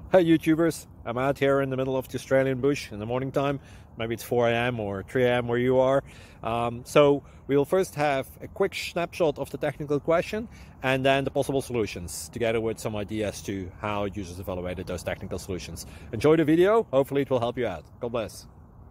Hi YouTubers, I'm out here in the middle of the Australian bush in the morning time. Maybe it's 4 a.m. or 3 a.m. where you are. So we'll first have a quick snapshot of the technical question and then the possible solutions, together with some ideas to how users evaluated those technical solutions. Enjoy the video, hopefully it will help you out. God bless.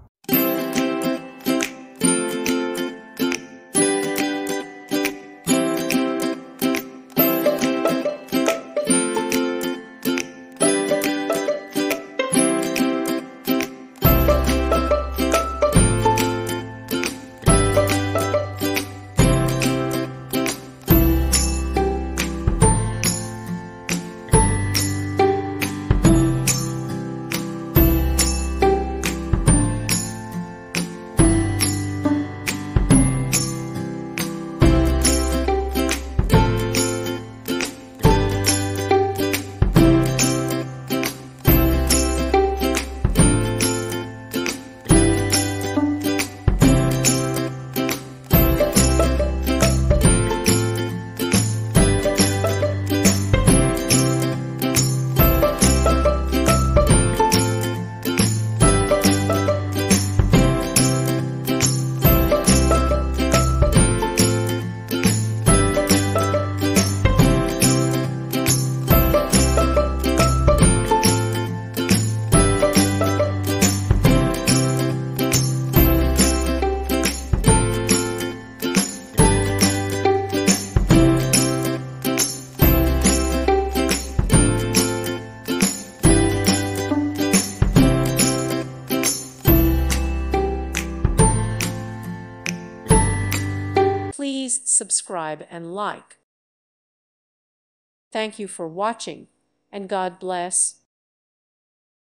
Please subscribe and like. Thank you for watching, and God bless.